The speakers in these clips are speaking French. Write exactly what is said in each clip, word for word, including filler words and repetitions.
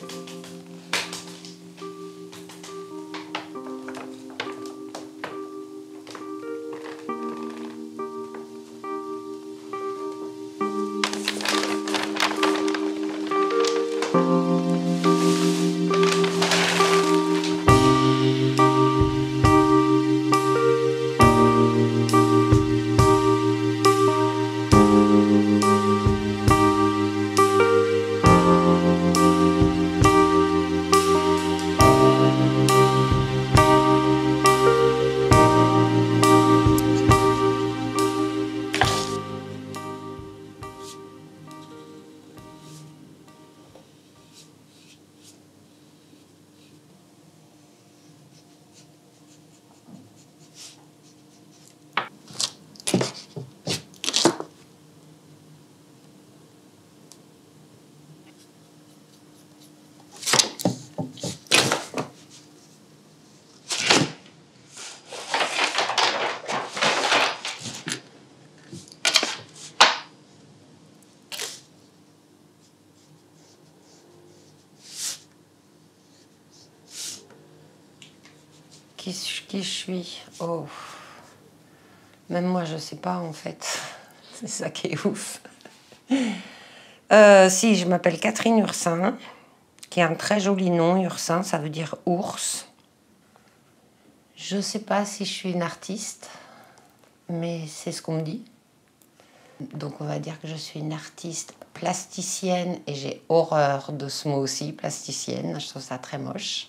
Qui, qui je suis? Oh, même moi, je sais pas en fait. C'est ça qui est ouf. Euh, si, je m'appelle Catherine Ursin, qui est un très joli nom. Ursin, ça veut dire ours. Je sais pas si je suis une artiste, mais c'est ce qu'on me dit. Donc on va dire que je suis une artiste plasticienne, et j'ai horreur de ce mot aussi, plasticienne. Je trouve ça très moche.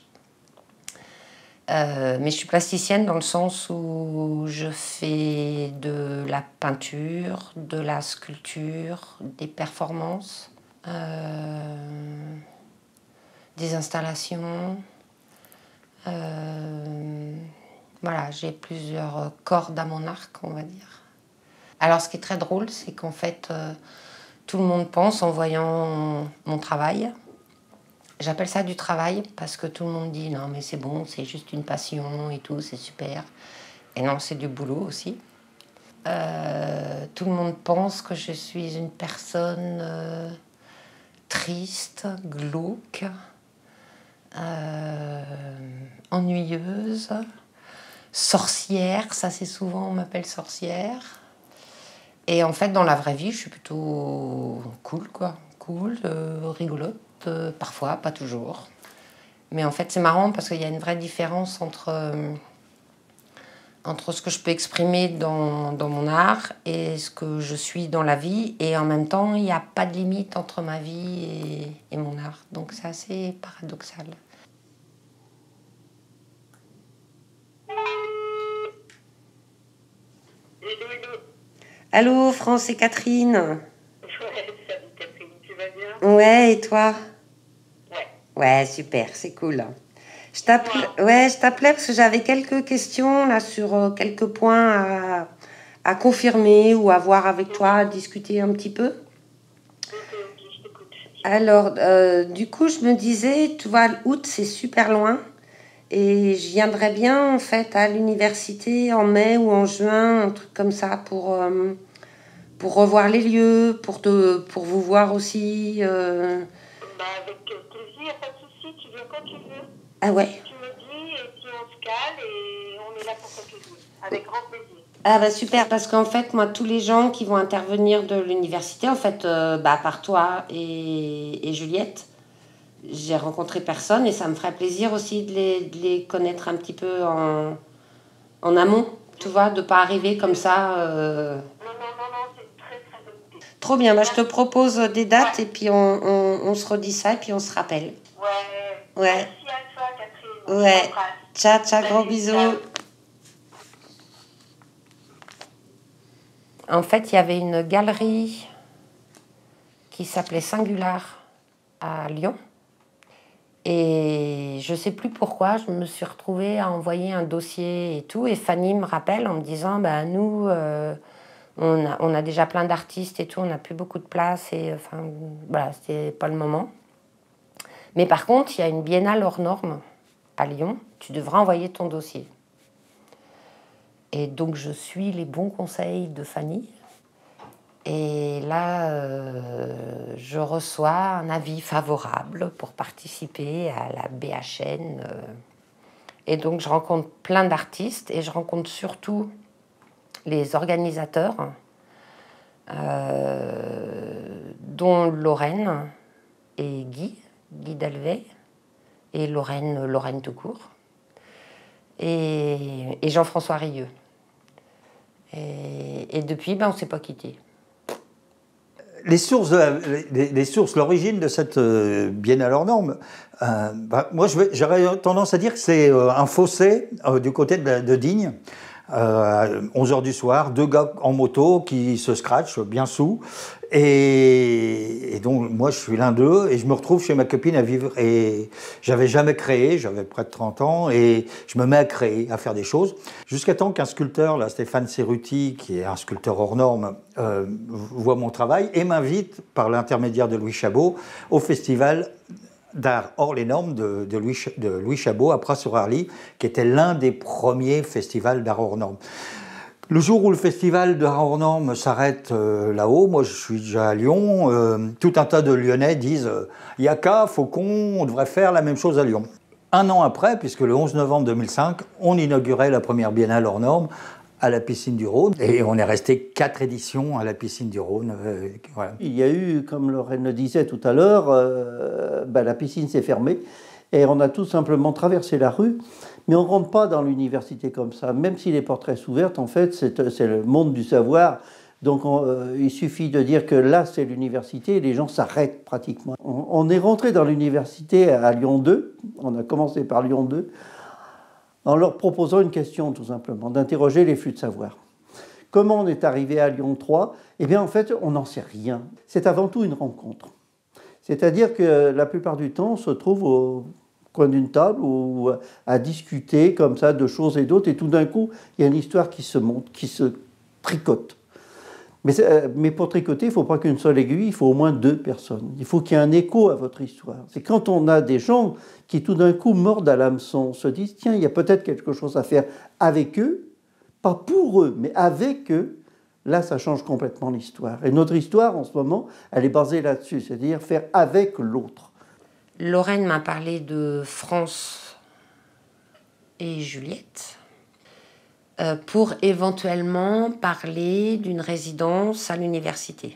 Euh, mais je suis plasticienne dans le sens où je fais de la peinture, de la sculpture, des performances, euh, des installations. Euh, voilà, j'ai plusieurs cordes à mon arc, on va dire. Alors ce qui est très drôle, c'est qu'en fait, euh, tout le monde pense en voyant mon travail. J'appelle ça du travail parce que tout le monde dit non mais c'est bon, c'est juste une passion et tout, c'est super. Et non, c'est du boulot aussi. Euh, tout le monde pense que je suis une personne euh, triste, glauque, euh, ennuyeuse, sorcière. Ça c'est souvent, on m'appelle sorcière. Et en fait, dans la vraie vie, je suis plutôt cool, quoi. Cool, euh, rigolote, euh, parfois, pas toujours. Mais en fait, c'est marrant parce qu'il y a une vraie différence entre, euh, entre ce que je peux exprimer dans, dans mon art et ce que je suis dans la vie. Et en même temps, il n'y a pas de limite entre ma vie et, et mon art. Donc c'est assez paradoxal. Allô, France et Catherine. Ouais, salut Catherine, tu vas bien? Ouais, et toi? Ouais. Ouais, super, c'est cool. Je t'appelais, ouais, je t'appelais parce que j'avais quelques questions là sur euh, quelques points à, à confirmer ou à voir avec toi, à discuter un petit peu. Ok, ok, je t'écoute. Alors, euh, du coup, je me disais, tu vois, l'août, c'est super loin. Et je viendrais bien, en fait, à l'université en mai ou en juin, un truc comme ça, pour, euh, pour revoir les lieux, pour, te, pour vous voir aussi. euh. Bah, avec plaisir, pas de souci, tu viens quand tu veux. Ah ouais. Tu me dis et puis on se cale et on est là pour quelques jours. Avec grand plaisir. Ah bah super, parce qu'en fait, moi, tous les gens qui vont intervenir de l'université, en fait, euh, bah, par toi et, et Juliette, j'ai rencontré personne et ça me ferait plaisir aussi de les, de les connaître un petit peu en, en amont, tu vois, de pas arriver comme ça. Euh... Non, non, non, non, c'est une très très bonne idée. Trop bien, bah, je te propose des dates et puis on, on, on se redit ça et puis on se rappelle. Ouais. Ouais. Merci à toi, Catherine. Ouais. Ciao, ciao, gros Salut, bisous. ciao. En fait, il y avait une galerie qui s'appelait Singular à Lyon. Et je ne sais plus pourquoi, je me suis retrouvée à envoyer un dossier et tout. Et Fanny me rappelle en me disant, bah, nous, euh, on, a, on a déjà plein d'artistes et tout, on n'a plus beaucoup de place. Et enfin, voilà, c'était pas le moment. Mais par contre, il y a une biennale hors norme à Lyon. Tu devras envoyer ton dossier. Et donc, je suis les bons conseils de Fanny. Et là, euh, je reçois un avis favorable pour participer à la B H N. Euh, et donc, je rencontre plein d'artistes et je rencontre surtout les organisateurs, euh, dont Lorraine et Guy, Guy Dalvet, et Lorraine, Lorraine tout court, et, et Jean-François Rieux. Et, et depuis, ben, on ne s'est pas quittés. Les sources, de la, les, les sources, l'origine de cette euh, Biennale hors norme, euh, bah, moi j'aurais tendance à dire que c'est euh, un fossé euh, du côté de, de Digne. Euh, onze heures du soir, deux gars en moto qui se scratchent bien sous. Et, et donc, moi, je suis l'un d'eux et je me retrouve chez ma copine à vivre. Et j'avais jamais créé, j'avais près de trente ans, et je me mets à créer, à faire des choses. Jusqu'à temps qu'un sculpteur, là, Stéphane Cerruti, qui est un sculpteur hors norme, euh, voit mon travail et m'invite, par l'intermédiaire de Louis Chabot, au festival d'art hors les normes de, de, Louis, de Louis Chabot à Pras-sur-Arly, qui était l'un des premiers festivals d'art hors normes. Le jour où le festival d'art hors normes s'arrête euh, là-haut, moi je suis déjà à Lyon, euh, tout un tas de Lyonnais disent euh, « Yaka, Faucon, on devrait faire la même chose à Lyon ». Un an après, puisque le onze novembre deux mille cinq, on inaugurait la première biennale hors normes à la piscine du Rhône. Et on est resté quatre éditions à la piscine du Rhône. Euh, voilà. Il y a eu, comme Lorraine le disait tout à l'heure, euh, ben, la piscine s'est fermée et on a tout simplement traversé la rue. Mais on ne rentre pas dans l'université comme ça. Même si les portes restent ouvertes, en fait, c'est, c'est le monde du savoir. Donc on, euh, il suffit de dire que là, c'est l'université et les gens s'arrêtent pratiquement. On, on est rentré dans l'université à Lyon deux. On a commencé par Lyon deux. En leur proposant une question, tout simplement, d'interroger les flux de savoir. Comment on est arrivé à Lyon trois? Eh bien, en fait, on n'en sait rien. C'est avant tout une rencontre. C'est-à-dire que la plupart du temps, on se trouve au coin d'une table ou à discuter comme ça de choses et d'autres, et tout d'un coup, il y a une histoire qui se monte, qui se tricote. Mais, mais pour tricoter, il ne faut pas qu'une seule aiguille, il faut au moins deux personnes. Il faut qu'il y ait un écho à votre histoire. C'est quand on a des gens qui tout d'un coup mordent à l'hameçon, se disent « tiens, il y a peut-être quelque chose à faire avec eux », pas pour eux, mais avec eux, là, ça change complètement l'histoire. Et notre histoire, en ce moment, elle est basée là-dessus, c'est-à-dire faire avec l'autre. Lorraine m'a parlé de France et Juliette. Euh, pour éventuellement parler d'une résidence à l'université.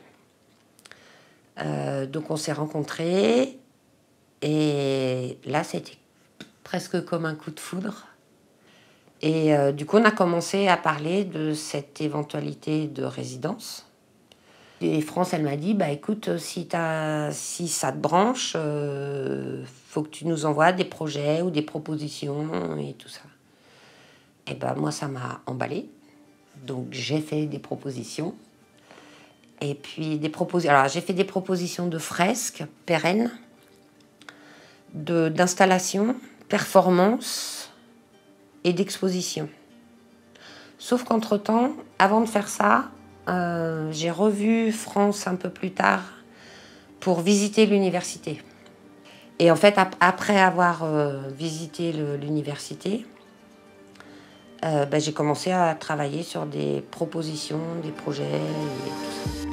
Euh, donc on s'est rencontrés et là c'était presque comme un coup de foudre. Et euh, du coup on a commencé à parler de cette éventualité de résidence. Et France, elle m'a dit, bah écoute, si, t'as, si ça te branche, euh, faut que tu nous envoies des projets ou des propositions et tout ça. Et ben moi, ça m'a emballée. Donc, j'ai fait des propositions. Et puis, des propositions... Alors, j'ai fait des propositions de fresques pérennes, de, d'installations, performances et d'expositions. Sauf qu'entre-temps, avant de faire ça, euh, j'ai revu France un peu plus tard pour visiter l'université. Et en fait, ap- après avoir euh, visité le, l'université, Euh, ben, j'ai commencé à travailler sur des propositions, des projets et tout ça.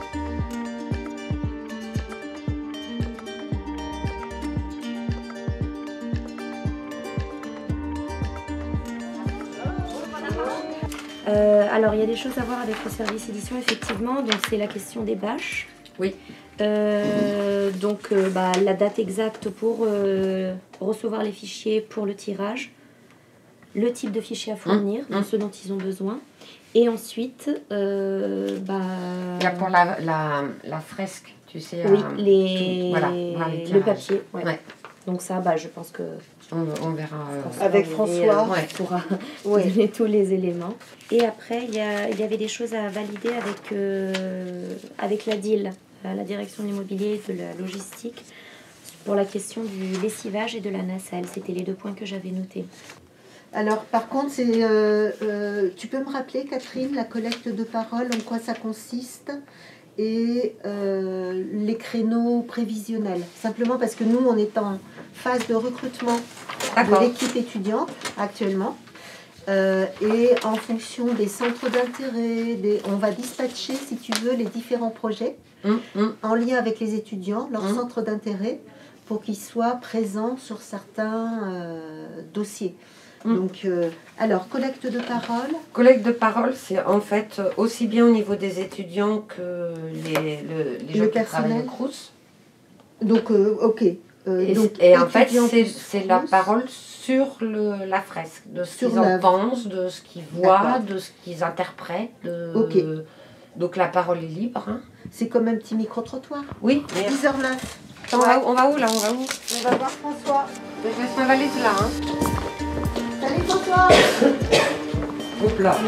Euh, alors, il y a des choses à voir avec le service édition, effectivement. Donc, c'est la question des bâches. Oui. Euh, donc, euh, bah, la date exacte pour euh, recevoir les fichiers pour le tirage, le type de fichier à fournir, mmh. donc ce dont ils ont besoin. Et ensuite, euh, bah... il y a pour la, la, la fresque, tu sais. Oui, euh, les... tout, voilà, les le papier. Ouais. Ouais. Donc ça, bah, je pense que... On, on verra. Euh, François avec François. Euh, ouais. pourra ouais. donner tous les éléments. Et après, il y, a, il y avait des choses à valider avec, euh, avec la D I L, la direction de l'immobilier et de la logistique, pour la question du lessivage et de la nacelle. C'était les deux points que j'avais notés. Alors, par contre, c'est, euh, euh, tu peux me rappeler, Catherine, la collecte de parole, en quoi ça consiste, et euh, les créneaux prévisionnels. Simplement parce que nous, on est en phase de recrutement D'accord. de l'équipe étudiante actuellement. Euh, et en fonction des centres d'intérêt, des... on va dispatcher, si tu veux, les différents projets Mmh, mmh. en lien avec les étudiants, leurs Mmh. centres d'intérêt, pour qu'ils soient présents sur certains euh, dossiers. Mmh. Donc, euh, alors, collecte de parole. Collecte de parole, c'est en fait aussi bien au niveau des étudiants que les, le, les gens Le qui travaillent personnel. au Crous. Donc, euh, ok. Euh, Et, donc, et en fait, étudiants c'est plus c'est la Crous. parole sur le, la fresque, de ce Sur qu'ils en la- pensent, de ce qu'ils voient, D'accord. de ce qu'ils interprètent. De... Ok. Donc la parole est libre. Hein. C'est comme un petit micro-trottoir. Oui, mais dix heures neuf. on, va, on va où là? On va où? On va voir François. Je laisse ma valise là. Hein. Salut François. Hop là.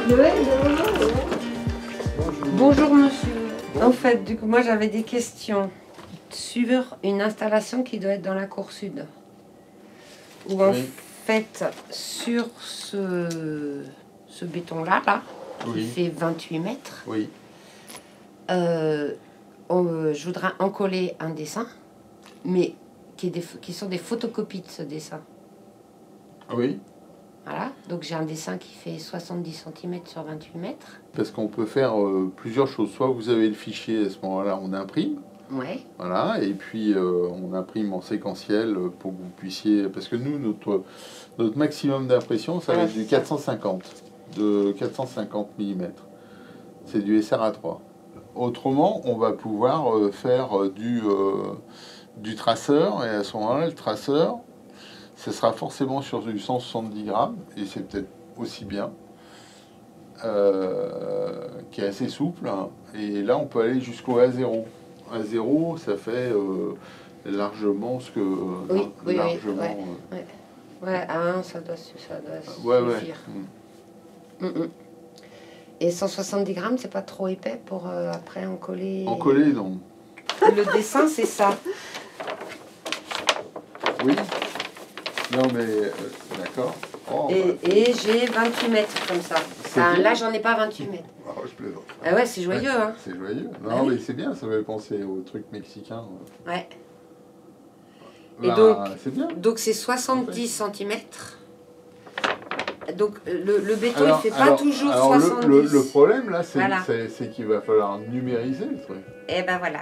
Bonjour monsieur. En fait, du coup, moi j'avais des questions sur une installation qui doit être dans la cour sud. Où en Oui. fait, sur ce, ce béton-là, là, qui Oui. fait vingt-huit mètres, Oui. euh, on- je voudrais en coller un dessin, mais qui, est des, qui sont des photocopies de ce dessin. Oui. Voilà, donc j'ai un dessin qui fait soixante-dix centimètres sur vingt-huit mètres. Parce qu'on peut faire euh, plusieurs choses. Soit vous avez le fichier, à ce moment-là, on imprime. Ouais. Voilà, et puis euh, on imprime en séquentiel euh, pour que vous puissiez... Parce que nous, notre, notre maximum d'impression, ça va être du quatre cent cinquante, de quatre cent cinquante millimètres. C'est du S R A trois. Autrement, on va pouvoir euh, faire euh, du, euh, du traceur, et à ce moment-là, le traceur, ce sera forcément sur du cent soixante-dix grammes, et c'est peut-être aussi bien, euh, qui est assez souple, hein. Et là, on peut aller jusqu'au A zéro. À zéro, ça fait euh, largement ce que... Oui, euh, oui, largement, oui, ouais. Ouais, à un, ça doit, ça doit euh, ouais, ouais. suffire. Mm. Mm, mm. Et cent soixante-dix grammes, c'est pas trop épais pour euh, après en coller. En coller, non. Le dessin, c'est ça. Oui. Non, mais... euh, d'accord. Oh, Et, bah, et j'ai vingt-huit mètres comme ça. C'est Enfin, bien. là, j'en ai pas vingt-huit mètres. oh, je plaisante. Ah ouais, c'est joyeux, hein. C'est joyeux. Bah Non, oui. mais c'est bien, ça me fait penser au truc mexicain. Ouais. Et Bah, donc- c'est bien. Donc c'est soixante-dix centimètres. Donc le, le béton, Alors- il fait pas alors- toujours alors le- soixante-dix. Le, le problème, là, c'est Voilà. c'est- c'est qu'il va falloir numériser le truc. Et ben voilà.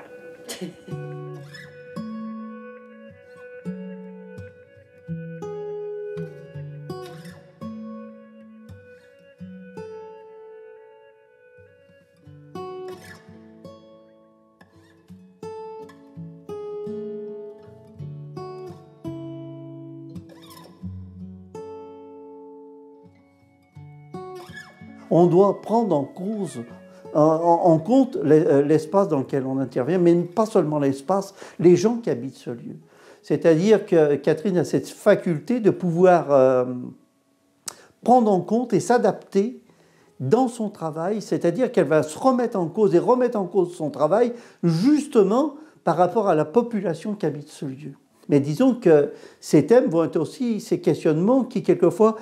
On doit prendre en cause, en, en- en compte l'e- l'espace dans lequel on intervient, mais pas seulement l'espace, les gens qui habitent ce lieu. C'est-à-dire que Catherine a cette faculté de pouvoir euh, prendre en compte et s'adapter dans son travail, c'est-à-dire qu'elle va se remettre en cause et remettre en cause son travail justement par rapport à la population qui habite ce lieu. Mais disons que ces thèmes vont être aussi ces questionnements qui quelquefois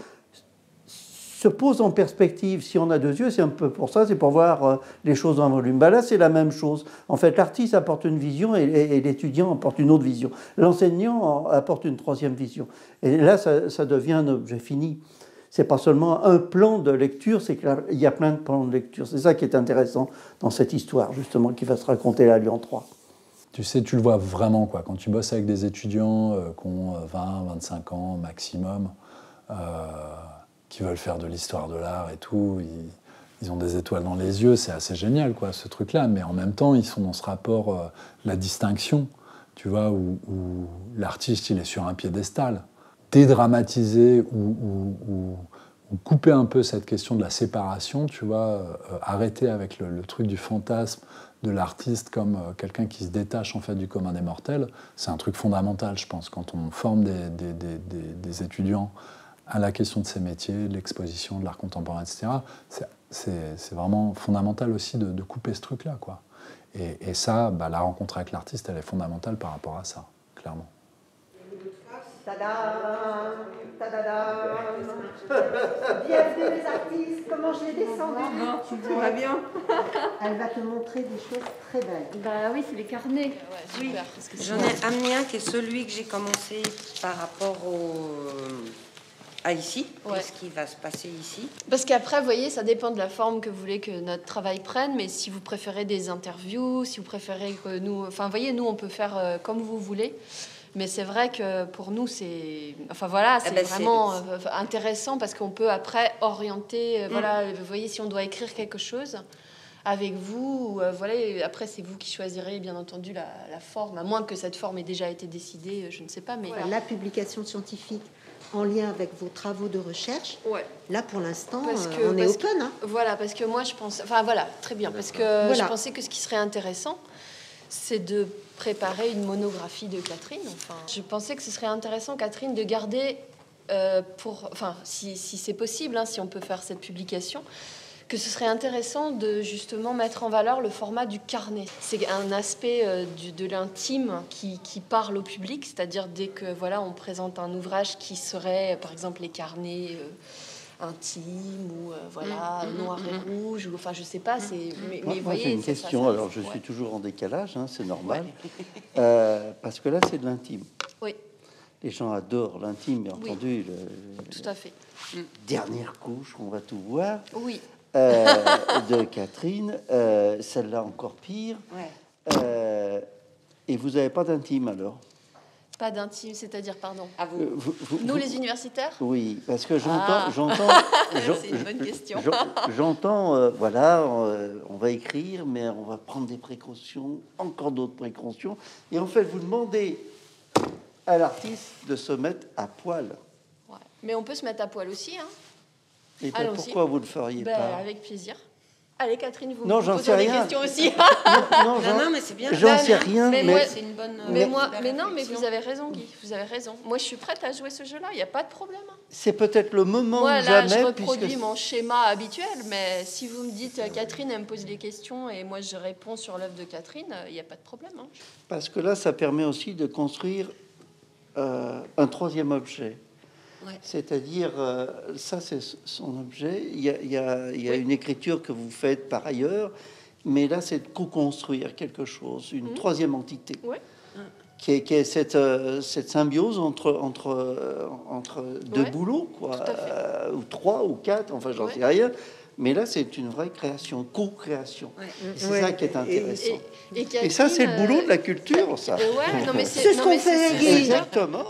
se posent en perspective. Si on a deux yeux, c'est un peu pour ça, c'est pour voir euh, les choses en volume. Ben là, c'est la même chose. En fait, l'artiste apporte une vision et, et- et l'étudiant apporte une autre vision. L'enseignant apporte une troisième vision. Et là, ça, ça devient un objet fini. C'est pas seulement un plan de lecture, c'est qu'il y a plein de plans de lecture. C'est ça qui est intéressant dans cette histoire, justement, qui va se raconter là, à Lyon trois. Tu sais, tu le vois vraiment, quoi. Quand tu bosses avec des étudiants euh, qui ont vingt, vingt-cinq ans maximum, euh, qui veulent faire de l'histoire de l'art et tout, ils, ils ont des étoiles dans les yeux, c'est assez génial, quoi, ce truc-là. Mais en même temps, ils sont dans ce rapport, euh, la distinction, tu vois, où, où l'artiste, il est sur un piédestal. Dédramatiser ou, ou, ou, ou couper un peu cette question de la séparation, tu vois, euh, arrêter avec le, le truc du fantasme de l'artiste comme euh, quelqu'un qui se détache en fait du commun des mortels, c'est un truc fondamental, je pense, quand on forme des, des, des, des, des étudiants à la question de ces métiers, de l'exposition, de l'art contemporain, et cetera. C'est, c'est, c'est vraiment fondamental aussi de, de couper ce truc-là, quoi. Et, et ça, bah, la rencontre avec l'artiste, elle est fondamentale par rapport à ça, clairement. Tadam, tadadam. Bienvenue les artistes, comment je l'ai descendu. Tu Ça va bien? Elle va te montrer des choses très belles. Bah oui, c'est les carnets. Oui, j'en ai amené un qui est celui que j'ai commencé par rapport au, Ah, ici? Ouais. Qu'est-ce qui va se passer ici? Parce qu'après, vous voyez, ça dépend de la forme que vous voulez que notre travail prenne, mais si vous préférez des interviews, si vous préférez que nous... Enfin, vous voyez, nous, on peut faire euh, comme vous voulez, mais c'est vrai que pour nous, c'est... Enfin, voilà, c'est Ah ben, vraiment c'est- euh, intéressant parce qu'on peut après orienter... euh, Voilà, vous voyez, si on doit écrire quelque chose avec vous, ou, euh, voilà, et après, c'est vous qui choisirez, bien entendu, la, la forme, à moins que cette forme ait déjà été décidée, je ne sais pas, mais... Voilà, la publication scientifique en lien avec vos travaux de recherche. Ouais. Là, pour l'instant, Parce euh, que- on est parce que- open. Hein. Voilà, parce que moi, je pense... Enfin, voilà, très bien. Parce que Voilà. je pensais que ce qui serait intéressant, c'est de préparer une monographie de Catherine. Enfin, je pensais que ce serait intéressant, Catherine, de garder, euh, pour... Enfin, si, si c'est possible, hein, si on peut faire cette publication, que ce serait intéressant de justement mettre en valeur le format du carnet. C'est un aspect euh, du, de l'intime qui, qui parle au public, c'est-à-dire dès que voilà, on présente un ouvrage qui serait, par exemple, les carnets euh, intimes ou euh, voilà, Mmh, noir mmh, et rouge, ou enfin je sais pas. C'est, mais, Moi, mais moi, voyez, j'ai une c'est ça, question. ça, Alors, je ouais. suis toujours en décalage, hein, c'est normal. Euh, parce que là, c'est de l'intime. Oui, Les gens adorent l'intime, bien Oui. entendu. Le, tout à fait. dernière couche, on va tout voir. Oui. Euh, de Catherine, euh, celle-là encore pire. Ouais. Euh, et vous n'avez pas d'intime alors? Pas d'intime, c'est-à-dire, pardon. À vous. Euh, vous- vous- Nous, vous- les universitaires. Oui, parce que j'entends, Ah. j'entends, j'en- C'est une bonne question. j'en- j'entends, euh, voilà, euh, on va écrire, mais on va prendre des précautions, encore d'autres précautions, et en fait, vous demandez à l'artiste de se mettre à poil. Ouais. Mais on peut se mettre à poil aussi, hein. Et ben, Allons-y. pourquoi vous le feriez Ben, pas? avec plaisir. Allez, Catherine, vous Non, vous j'en posez sais des rien. questions aussi. Non, Non, j'en- non, mais c'est bien. j'en Ben, sais rien, mais mais, moi, C'est une bonne. euh, Mais Mais- moi, belle mais non, mais réflexion. vous avez raison, Guy. Vous avez raison. Moi, je suis prête à jouer ce jeu-là. Il n'y a pas de problème. hein. c'est peut-être le moment Moi, ou là, jamais, je reproduis puisque mon schéma habituel. Mais si vous me dites, euh, Catherine, elle me pose des questions et moi, je réponds sur l'œuvre de Catherine, euh, il n'y a pas de problème. hein. parce que là, ça permet aussi de construire euh, un troisième objet. Ouais. C'est-à-dire, euh, ça, c'est son objet. Il y a, il y a- il y a Oui. une écriture que vous faites par ailleurs, mais là, c'est de co-construire quelque chose, une Mhm. troisième entité. Ouais. Qui est, qui est cette, euh, cette symbiose entre, entre, euh, entre deux Ouais. boulots, quoi, Tout à fait. euh, ou trois, ou quatre, enfin, j'en Ouais. sais rien. Mais là, c'est une vraie création, co-création. Ouais. Et C'est Ouais. ça qui est intéressant. Et, et Et, ça, c'est le Catherine, boulot euh, de la culture, ça. euh, ouais, non, mais C'est c'est ce non, qu'on mais fait, c'est- Guy. c'est- Exactement.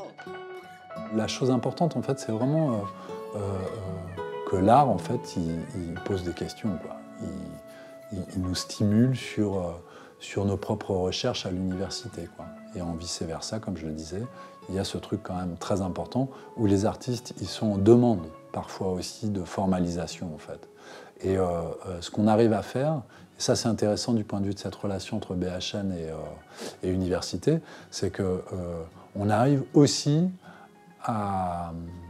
La chose importante, en fait, c'est vraiment euh, euh, euh, que l'art, en fait, il, il pose des questions, quoi. Il, il- il nous stimule sur, euh, sur nos propres recherches à l'université, quoi. Et en vice-versa, comme je le disais, il y a ce truc quand même très important où les artistes, ils sont en demande parfois aussi de formalisation, en fait. Et euh, euh, ce qu'on arrive à faire, et ça c'est intéressant du point de vue de cette relation entre B H N et, euh, et université, c'est que euh, on arrive aussi à,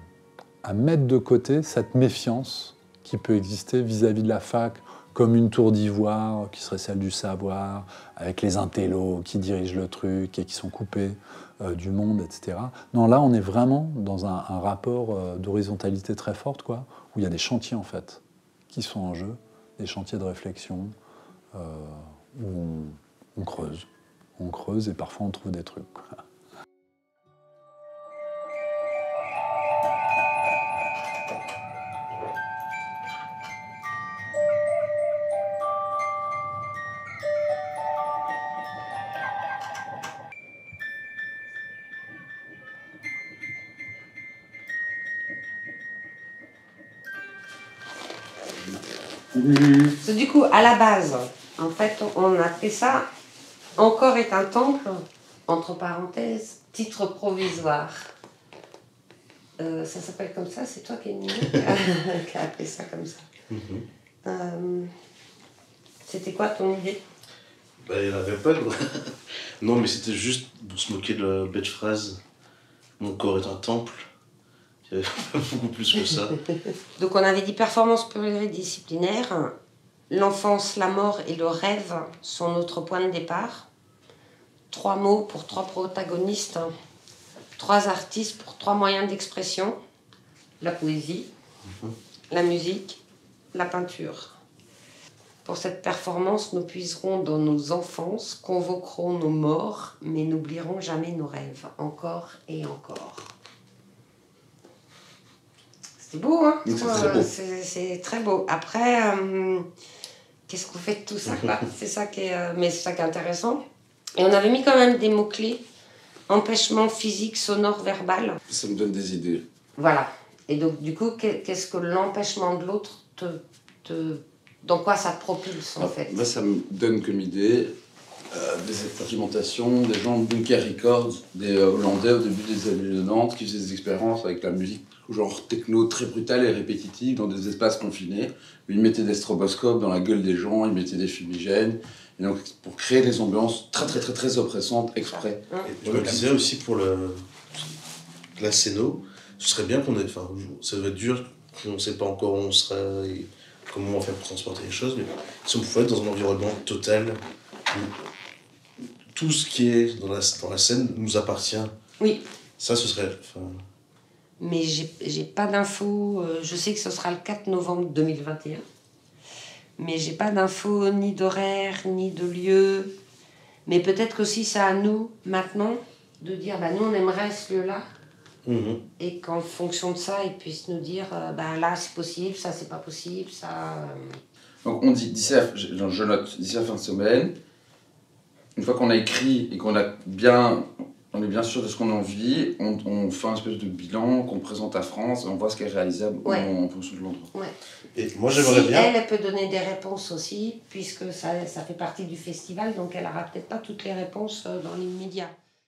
à mettre de côté cette méfiance qui peut exister vis-à-vis de la fac, comme une tour d'ivoire qui serait celle du savoir, avec les intellos qui dirigent le truc et qui sont coupés euh, du monde, et cetera. Non, là, on est vraiment dans un, un rapport euh, d'horizontalité très forte, quoi, où il y a des chantiers, en fait, qui sont en jeu, des chantiers de réflexion, euh, où on, on creuse. On creuse et parfois on trouve des trucs, quoi. Du coup, à la base, en fait, on a fait ça. Encore est un temple, entre parenthèses, titre provisoire. Euh, ça s'appelle comme ça, c'est toi qui as appelé ça comme ça. Mhm. Euh, C'était quoi ton idée? Bah, il n'y en avait pas, quoi. Non, mais c'était juste pour se moquer de la bête phrase. Mon corps est un temple. Il y avait pas beaucoup plus que ça. Donc on avait dit performance pluridisciplinaire. L'enfance, la mort et le rêve sont notre point de départ. Trois mots pour trois protagonistes. Trois artistes pour trois moyens d'expression. La poésie, Mhm. la musique, la peinture. Pour cette performance, nous puiserons dans nos enfances, convoquerons nos morts, mais n'oublierons jamais nos rêves, encore et encore. C'est beau, hein? C'est très beau. C'est, c'est très beau. Après, euh, qu'est-ce qu'on fait de tout ça, quoi? C'est ça qui est, euh, mais c'est ça qui est intéressant. Et on avait mis quand même des mots-clés. Empêchement physique, sonore, verbal. Ça me donne des idées. Voilà. Et donc, du coup, qu'est-ce que l'empêchement de l'autre te, te... Dans quoi ça te propulse, en Alors, fait? Moi, ça me donne comme idée euh, des expérimentations, des gens de Bunker Records, des euh, Hollandais au début des années quatre-vingt-dix, qui faisaient des expériences avec la musique genre techno très brutale et répétitive dans des espaces confinés. Ils mettaient des stroboscopes dans la gueule des gens, ils mettaient des fumigènes. Et donc, pour créer des ambiances très, très, très, très oppressantes, exprès. Et je me disais aussi pour le, la scéno, ce serait bien qu'on ait. Enfin, ça doit être dur, on ne sait pas encore où on sera et comment on va faire pour transporter les choses, mais si on pouvait être dans un environnement total où tout ce qui est dans la, dans la scène nous appartient. Oui. Ça, ce serait. Enfin... Mais j'ai, j'ai pas d'infos. Euh, je sais que ce sera le quatre novembre deux mille vingt et un. Mais j'ai pas d'infos ni d'horaire, ni de lieu. Mais peut-être qu'aussi c'est à nous, maintenant, de dire, bah, nous, on aimerait ce lieu-là. Mmh. Et qu'en fonction de ça, ils puissent nous dire, euh, bah, là, c'est possible, ça, c'est pas possible, ça... Euh... Donc, on dit, d'ici à, je, je note, d'ici à la fin de semaine, une fois qu'on a écrit et qu'on a bien... On est bien sûr de ce qu'on a envie, on, on fait un espèce de bilan qu'on présente à France et on voit ce qui est réalisable ouais. en, en fonction de l'endroit. Ouais. Et moi, j'aimerais si bien... elle, elle peut donner des réponses aussi, puisque ça, ça fait partie du festival, donc elle n'aura peut-être pas toutes les réponses dans l'immédiat.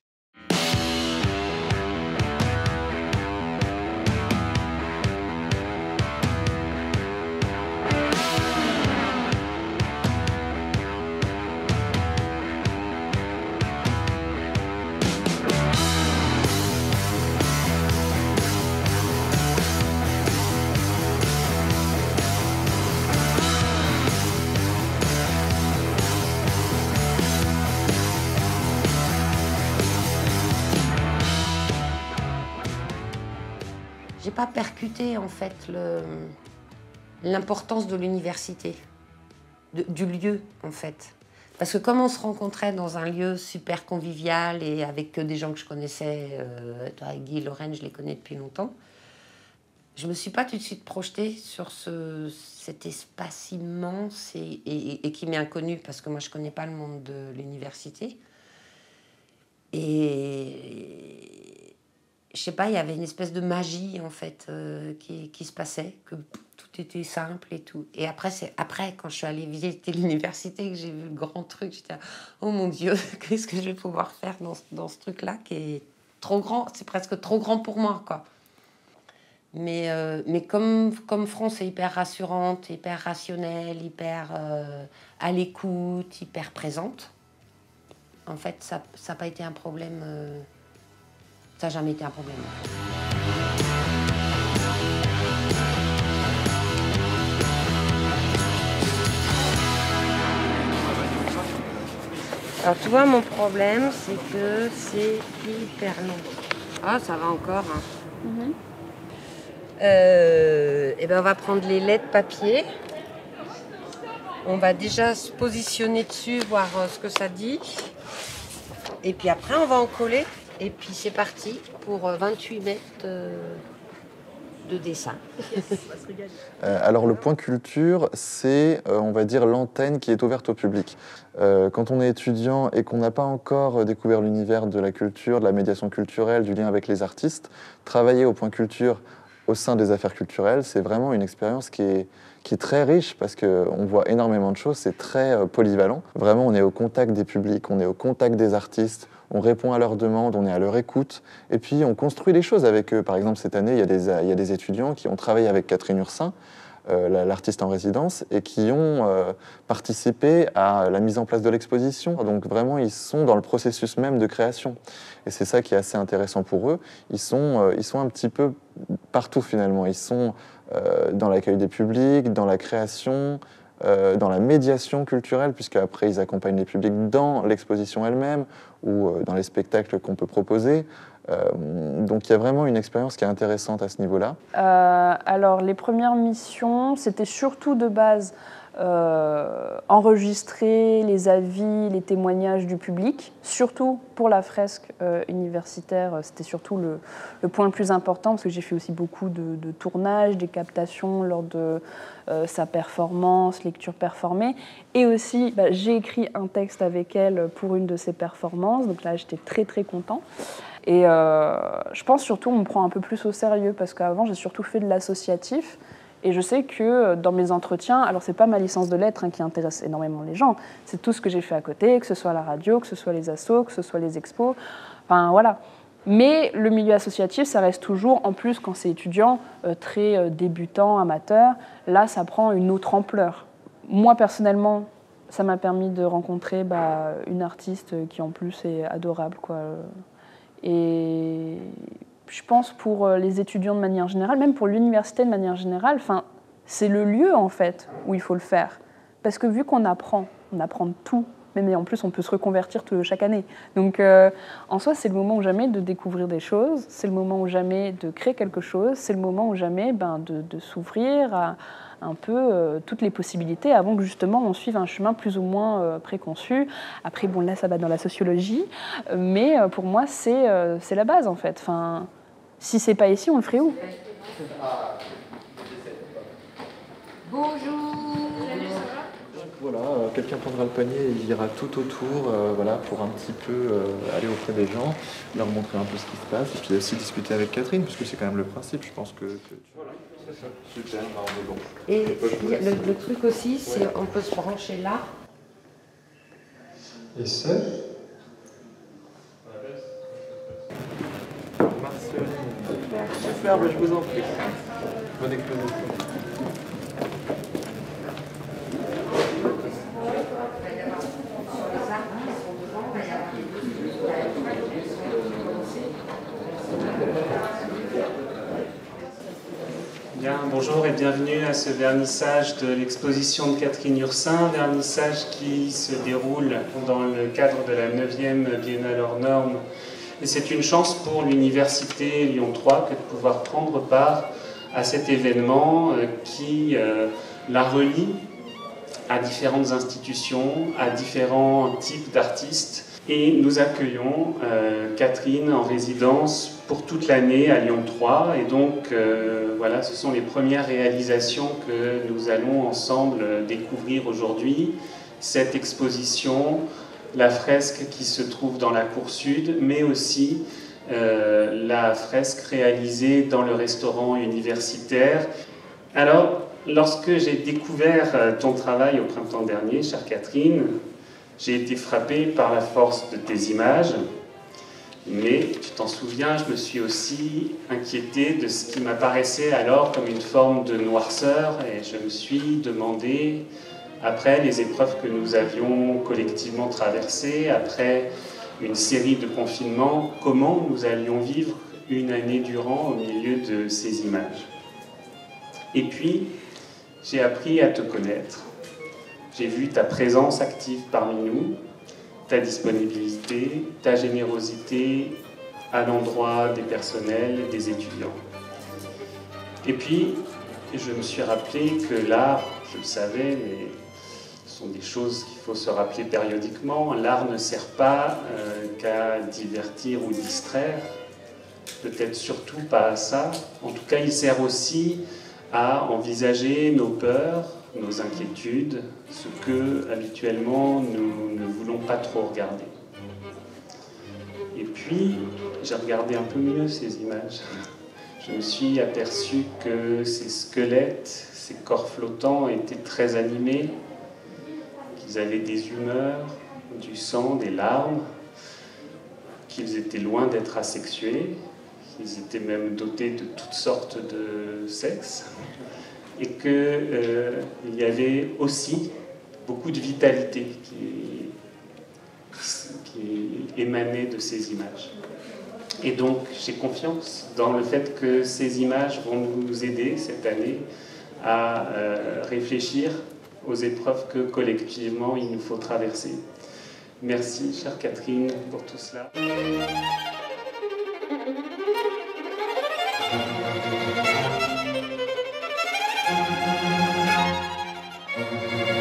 J'ai pas percuté en fait le, l'importance de l'université, de, du lieu en fait. Parce que comme on se rencontrait dans un lieu super convivial et avec que des gens que je connaissais, euh, toi, Guy, Lorraine, je les connais depuis longtemps, je me suis pas tout de suite projetée sur ce, cet espace immense et, et, et qui m'est inconnu parce que moi je connais pas le monde de l'université. Et je sais pas, il y avait une espèce de magie en fait euh, qui, qui se passait, que tout était simple et tout. Et après, c'est après quand je suis allée visiter l'université, que j'ai vu le grand truc, j'étais là, oh mon Dieu, qu'est-ce que je vais pouvoir faire dans, dans ce truc-là qui est trop grand, c'est presque trop grand pour moi, quoi. Mais, euh, mais comme, comme France est hyper rassurante, hyper rationnelle, hyper euh, à l'écoute, hyper présente, en fait, ça n'a pas été un problème... Euh, Ça n'a jamais été un problème. Alors tu vois, mon problème, c'est que c'est hyper long. Ah, ça va encore. Hein. Mm-hmm. Euh, et ben, on va prendre les lettres papier. On va déjà se positionner dessus, voir ce que ça dit. Et puis après, on va en coller. Et puis c'est parti pour vingt-huit mètres de dessin. euh, alors le point culture, c'est, euh, on va dire, l'antenne qui est ouverte au public. Euh, quand on est étudiant et qu'on n'a pas encore découvert l'univers de la culture, de la médiation culturelle, du lien avec les artistes, travailler au point culture au sein des affaires culturelles, c'est vraiment une expérience qui est, qui est très riche parce qu'on voit énormément de choses, c'est très euh, polyvalent. Vraiment, on est au contact des publics, on est au contact des artistes, on répond à leurs demandes, on est à leur écoute, et puis on construit les choses avec eux. Par exemple, cette année, il y a des, il y a des étudiants qui ont travaillé avec Catherine Ursin, euh, l'artiste en résidence, et qui ont euh, participé à la mise en place de l'exposition. Donc vraiment, ils sont dans le processus même de création. Et c'est ça qui est assez intéressant pour eux. Ils sont, euh, ils sont un petit peu partout finalement. Ils sont euh, dans l'accueil des publics, dans la création, Euh, dans la médiation culturelle, puisque après ils accompagnent les publics dans l'exposition elle-même ou euh, dans les spectacles qu'on peut proposer. Euh, donc il y a vraiment une expérience qui est intéressante à ce niveau-là. Euh, alors les premières missions, c'était surtout de base euh, enregistrer les avis, les témoignages du public, surtout pour la fresque euh, universitaire, c'était surtout le, le point le plus important, parce que j'ai fait aussi beaucoup de, de tournages, des captations lors de euh, sa performance, lecture performée, et aussi bah, j'ai écrit un texte avec elle pour une de ses performances, donc là j'étais très très content. Et euh, je pense surtout on me prend un peu plus au sérieux, parce qu'avant j'ai surtout fait de l'associatif. Et je sais que dans mes entretiens, alors c'est pas ma licence de lettres hein, qui intéresse énormément les gens, c'est tout ce que j'ai fait à côté, que ce soit la radio, que ce soit les assos, que ce soit les expos, enfin voilà. Mais le milieu associatif, ça reste toujours, en plus quand c'est étudiant, euh, très euh, débutant, amateur, là ça prend une autre ampleur. Moi personnellement, ça m'a permis de rencontrer bah, une artiste qui en plus est adorable, quoi. Et je pense pour les étudiants de manière générale, même pour l'université de manière générale, c'est le lieu en fait où il faut le faire. Parce que vu qu'on apprend, on apprend de tout, mais en plus on peut se reconvertir tout, chaque année. Donc euh, en soi c'est le moment ou jamais de découvrir des choses, c'est le moment ou jamais de créer quelque chose, c'est le moment ou jamais ben, de, de s'ouvrir à un peu euh, toutes les possibilités avant que justement on suive un chemin plus ou moins euh, préconçu. Après bon là ça va dans la sociologie, mais euh, pour moi c'est euh, c'est la base en fait. Enfin, si c'est pas ici, on le ferait où? Bonjour. Voilà, euh, quelqu'un prendra le panier et il ira tout autour euh, voilà, pour un petit peu euh, aller auprès des gens, leur montrer un peu ce qui se passe et puis aussi discuter avec Catherine, parce que c'est quand même le principe, je pense que... que tu... Voilà, c'est ça. Super, bah, on est bon. Et le, le truc aussi, c'est ouais. On peut se brancher là. Et ça Marceline. Super, bah, je vous en prie. Bonne exposition. Bien, bonjour et bienvenue à ce vernissage de l'exposition de Catherine Ursin, vernissage qui se déroule dans le cadre de la neuvième Biennale hors normes. Et c'est une chance pour l'Université Lyon trois que de pouvoir prendre part à cet événement qui euh, la relie à différentes institutions, à différents types d'artistes. Et nous accueillons euh, Catherine en résidence pour toute l'année à Lyon trois. Et donc, euh, voilà, ce sont les premières réalisations que nous allons ensemble découvrir aujourd'hui. Cette exposition, la fresque qui se trouve dans la cour sud, mais aussi euh, la fresque réalisée dans le restaurant universitaire. Alors, lorsque j'ai découvert ton travail au printemps dernier, chère Catherine, j'ai été frappé par la force de tes images, mais tu t'en souviens, je me suis aussi inquiété de ce qui m'apparaissait alors comme une forme de noirceur, et je me suis demandé, après les épreuves que nous avions collectivement traversées, après une série de confinements, comment nous allions vivre une année durant au milieu de ces images. Et puis, j'ai appris à te connaître. J'ai vu ta présence active parmi nous, ta disponibilité, ta générosité à l'endroit des personnels, des étudiants. Et puis, je me suis rappelé que l'art, je le savais, mais ce sont des choses qu'il faut se rappeler périodiquement, l'art ne sert pas euh, qu'à divertir ou distraire, peut-être surtout pas à ça. En tout cas, il sert aussi à envisager nos peurs, nos inquiétudes, ce que habituellement nous ne voulons pas trop regarder. Et puis, j'ai regardé un peu mieux ces images. Je me suis aperçu que ces squelettes, ces corps flottants étaient très animés, qu'ils avaient des humeurs, du sang, des larmes, qu'ils étaient loin d'être asexués, qu'ils étaient même dotés de toutes sortes de sexes, et qu'il euh, y avait aussi beaucoup de vitalité qui, qui émanait de ces images. Et donc j'ai confiance dans le fait que ces images vont nous aider cette année à euh, réfléchir aux épreuves que collectivement il nous faut traverser. Merci, chère Catherine, pour tout cela. Thank you.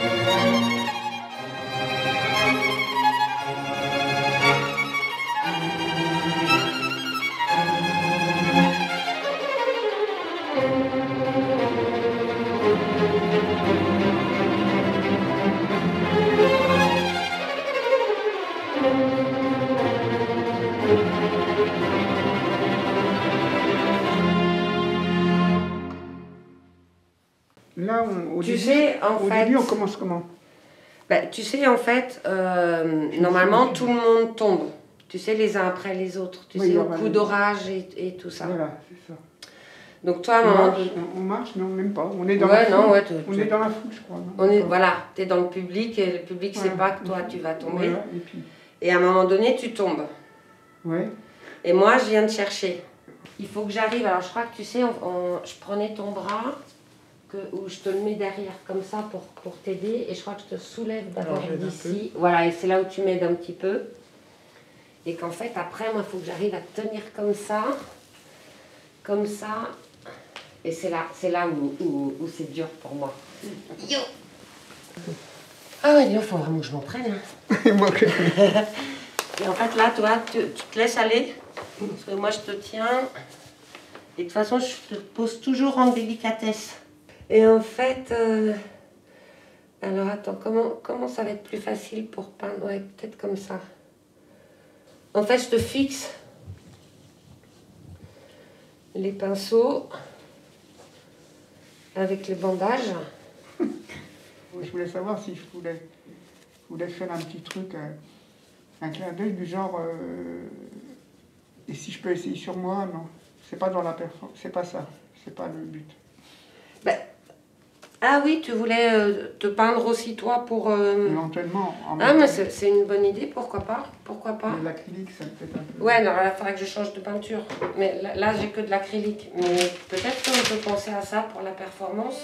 Là, on, au, Tu début, sais, en au fait- début, on commence comment? Ben, tu sais, en fait, euh, normalement, tout le monde tombe. Tu sais, les uns après les autres. Tu Oui, sais, il y au aura coup les- d'orage et, et tout ça. Voilà, c'est ça. Donc toi, à un on, moment marche, donné- on, on marche, non, même pas. On est dans Ouais, la non, foule. ouais, tu- on tu- est dans la foule, je crois. non On est, voilà, tu es dans le public et le public ne sait Voilà. pas que toi, tu vas tomber. Voilà, et puis, Et à un moment donné, tu tombes. ouais. Et moi, je viens de chercher. Il faut que j'arrive. Alors, je crois que tu sais, on- on- je prenais ton bras, que, où je te le mets derrière, comme ça, pour, pour t'aider. Et je crois que je te soulève d'abord Alors, j'aide un d'ici. Voilà, et c'est là où tu m'aides un petit peu. Et qu'en fait, après, moi, il faut que j'arrive à te tenir comme ça. Comme ça. Et c'est là, c'est là où, où, où c'est dur pour moi. Yo. Ah ouais, il faut vraiment que je m'entraîne. Hein. Et moi, que- Et en fait, là, toi, tu, tu te laisses aller. Parce que moi, je te tiens. Et de toute façon, je te pose toujours en délicatesse. Et en fait... euh, alors, attends, comment, comment ça va être plus facile pour peindre? Ouais, peut-être comme ça. En fait, je te fixe les pinceaux avec les bandages. je voulais savoir si je voulais, je voulais faire un petit truc, euh, un clin d'œil du genre. euh, et si je peux essayer sur moi, non. C'est pas dans la performance, c'est pas ça. C'est pas le but. Ben, ah oui, tu voulais euh, te peindre aussi toi pour... euh, Éventuellement. En même Ah, mais temps. c'est c'est une bonne idée, pourquoi pas? Pourquoi pas? Mais l'acrylique, ça peut être un peu. Ouais, non, là, il faudra que je change de peinture. Mais là, là, j'ai que de l'acrylique. Mais peut-être qu'on peut penser à ça pour la performance.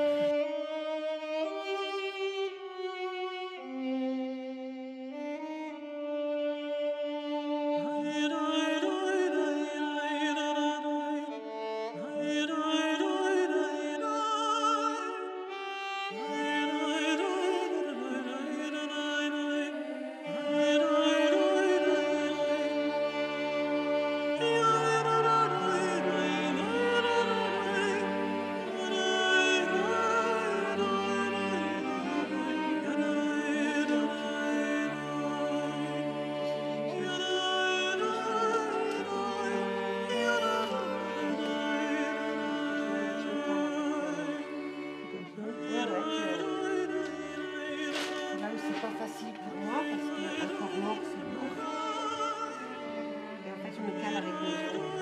Là où c'est pas facile pour moi, parce que un corps mort, c'est lourd. Et en fait, je me cale avec les yeux.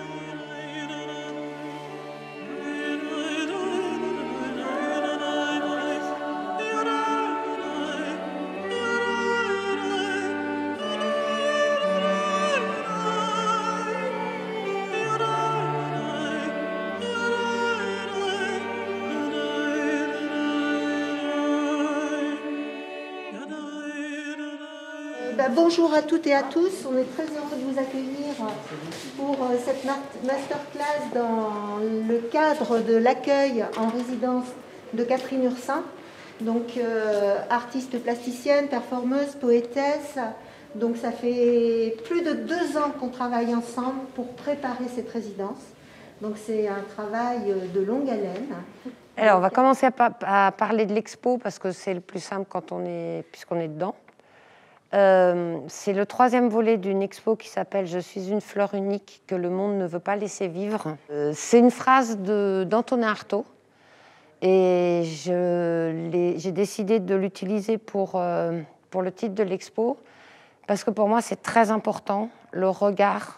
Ben, bonjour à toutes et à tous, on est très heureux de vous accueillir pour euh, cette mar- masterclass dans le cadre de l'accueil en résidence de Catherine Ursin, donc euh, artiste plasticienne, performeuse, poétesse. Donc ça fait plus de deux ans qu'on travaille ensemble pour préparer cette résidence. Donc c'est un travail de longue haleine. Alors, on va commencer à, pa- à parler de l'expo parce que c'est le plus simple quand on est, puisqu'on est dedans. Euh, c'est le troisième volet d'une expo qui s'appelle « Je suis une fleur unique que le monde ne veut pas laisser vivre ». Euh, c'est une phrase de, d'Antonin Artaud et je l'ai- j'ai décidé de l'utiliser pour, euh, pour le titre de l'expo parce que pour moi c'est très important le regard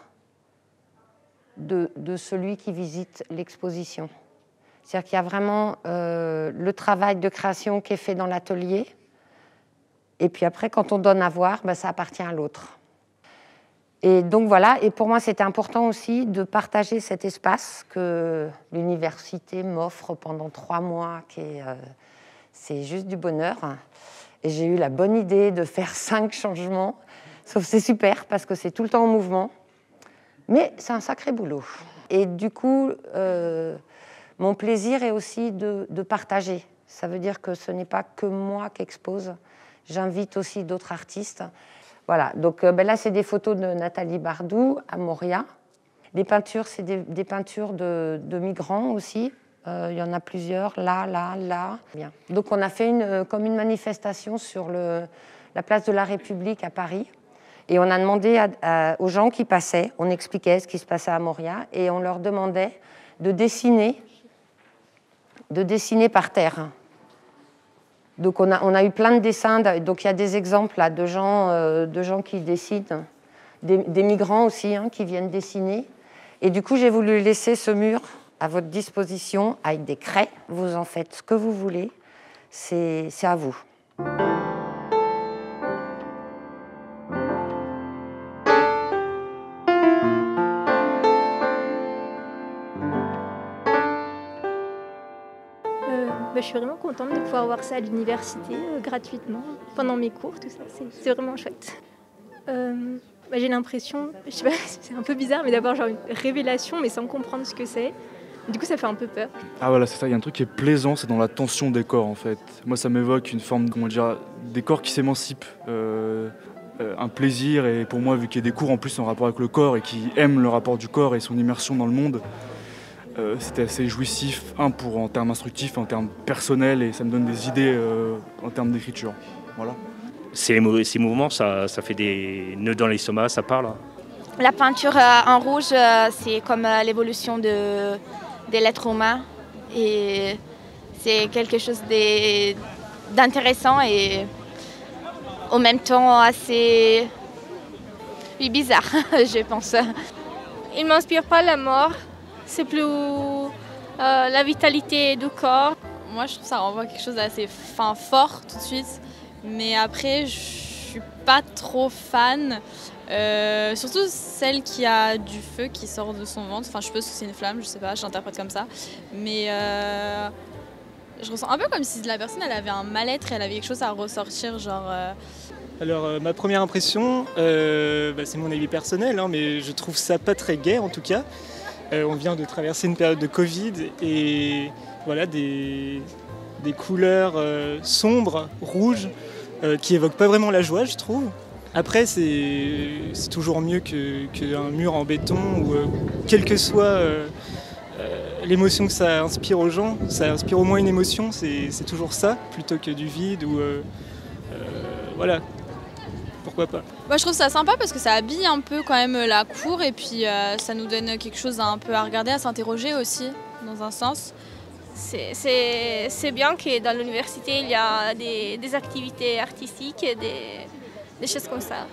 de, de celui qui visite l'exposition. C'est-à-dire qu'il y a vraiment euh, le travail de création qui est fait dans l'atelier. Et puis après, quand on donne à voir, ben, ça appartient à l'autre. Et donc voilà, et pour moi, c'était important aussi de partager cet espace que l'université m'offre pendant trois mois, qui est, euh, c'est juste du bonheur. Et j'ai eu la bonne idée de faire cinq changements, sauf que c'est super parce que c'est tout le temps en mouvement, mais c'est un sacré boulot. Et du coup, euh, mon plaisir est aussi de, de partager. Ça veut dire que ce n'est pas que moi qui expose. J'invite aussi d'autres artistes. Voilà, donc euh, ben là, c'est des photos de Nathalie Bardou à Moria. Les peintures, c'est des, des peintures de, de migrants aussi. Euh, il y en a plusieurs, là, là, là. Bien. Donc on a fait une, comme une manifestation sur le, la place de la République à Paris. Et on a demandé à, à, aux gens qui passaient, on expliquait ce qui se passait à Moria, et on leur demandait de dessiner, de dessiner par terre. Donc on a, on a eu plein de dessins, donc il y a des exemples là, de, gens, euh, de gens qui dessinent, des, des migrants aussi hein, qui viennent dessiner. Et du coup, j'ai voulu laisser ce mur à votre disposition avec des craies. Vous en faites ce que vous voulez, c'est, c'est à vous. Bah, je suis vraiment contente de pouvoir voir ça à l'université euh, gratuitement, pendant mes cours, tout ça, c'est, c'est vraiment chouette. Euh, bah, j'ai l'impression, je sais pas, c'est un peu bizarre, mais d'avoir genre une révélation, mais sans comprendre ce que c'est. Du coup, ça fait un peu peur. Ah voilà, c'est ça, il y a un truc qui est plaisant, c'est dans la tension des corps en fait. Moi, ça m'évoque une forme, comment dire, des corps qui s'émancipent. Euh, euh, un plaisir, et pour moi, vu qu'il y a des cours en plus en rapport avec le corps et qui aiment le rapport du corps et son immersion dans le monde, Euh, c'était assez jouissif, un pour en termes instructifs, en termes personnels, et ça me donne des idées euh, en termes d'écriture. Voilà. Ces, ces mouvements, ça, ça fait des nœuds dans l'estomac, ça parle. La peinture euh, en rouge, euh, c'est comme euh, l'évolution de, de l'être humain, et c'est quelque chose de, d'intéressant et en même temps assez oui, bizarre, je pense. Il ne m'inspire pas la mort. C'est plus euh, la vitalité du corps. Moi, je trouve que ça renvoie quelque chose d'assez fin, fort tout de suite. Mais après, je suis pas trop fan. Euh, surtout celle qui a du feu qui sort de son ventre. Enfin, je suppose que c'est une flamme, je sais pas, je l'interprète comme ça. Mais euh, je ressens un peu comme si la personne elle avait un mal-être et elle avait quelque chose à ressortir, genre... Euh... Alors, euh, ma première impression, euh, bah, c'est mon avis personnel, hein, mais je trouve ça pas très gai en tout cas. Euh, on vient de traverser une période de Covid et voilà des, des couleurs euh, sombres, rouges, euh, qui évoquent pas vraiment la joie, je trouve. Après, c'est, c'est toujours mieux que, qu'un mur en béton ou euh, quelle que soit euh, euh, l'émotion que ça inspire aux gens, ça inspire au moins une émotion, c'est, c'est toujours ça, plutôt que du vide ou euh, euh, voilà. Pourquoi pas. Moi, je trouve ça sympa parce que ça habille un peu quand même la cour et puis euh, ça nous donne quelque chose un peu à regarder, à s'interroger aussi, dans un sens. C'est, c'est, c'est bien que dans l'université, il y a des, des activités artistiques et des, des choses comme ça.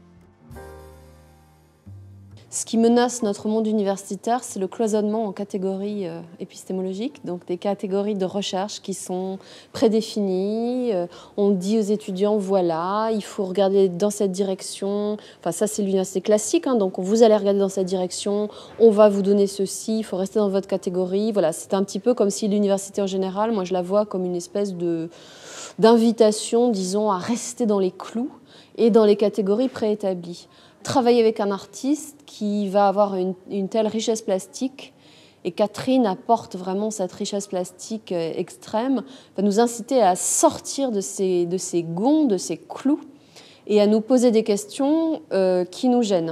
Ce qui menace notre monde universitaire, c'est le cloisonnement en catégories euh, épistémologiques, donc des catégories de recherche qui sont prédéfinies. Euh, on dit aux étudiants, voilà, il faut regarder dans cette direction. Enfin, ça, c'est l'université classique, hein, donc vous allez regarder dans cette direction, on va vous donner ceci, il faut rester dans votre catégorie. Voilà, c'est un petit peu comme si l'université en général, moi, je la vois comme une espèce de, d'invitation, disons, à rester dans les clous et dans les catégories préétablies. Travailler avec un artiste qui va avoir une, une telle richesse plastique, et Catherine apporte vraiment cette richesse plastique extrême, va nous inciter à sortir de ces, de ces gonds, de ces clous, et à nous poser des questions euh, qui nous gênent.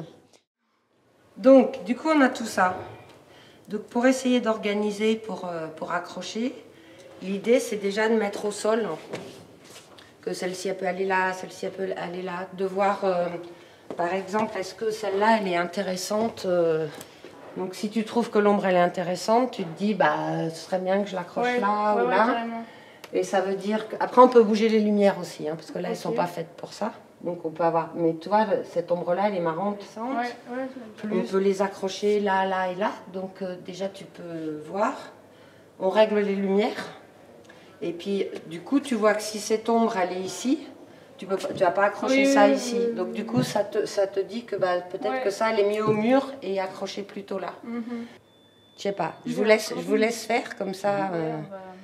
Donc, du coup, on a tout ça. Donc, pour essayer d'organiser, pour, euh, pour accrocher, l'idée, c'est déjà de mettre au sol, que celle-ci, elle peut aller là, celle-ci, elle peut aller là, de voir... Euh, Par exemple, est-ce que celle-là, elle est intéressante euh... Donc, si tu trouves que l'ombre, elle est intéressante, tu te dis, bah, ce serait bien que je l'accroche ouais, là ouais, ou ouais, là. Carrément. Et ça veut dire que... Après, on peut bouger les lumières aussi, hein, parce que là, okay. Elles ne sont pas faites pour ça. Donc, on peut avoir... Mais tu vois, cette ombre-là, elle est marrante. Ouais, ouais, on peut les accrocher là, là et là. Donc, euh, déjà, tu peux voir. On règle les lumières. Et puis, du coup, tu vois que si cette ombre, elle est ici... Tu ne vas pas accrocher oui, ça oui, ici. Oui, donc du coup, ça te, ça te dit que bah, peut-être ouais. que ça, elle est mieux au mur et accrochée plutôt là. Mm-hmm. Je sais pas. Je vous, laisse, je vous laisse faire comme ça. Euh...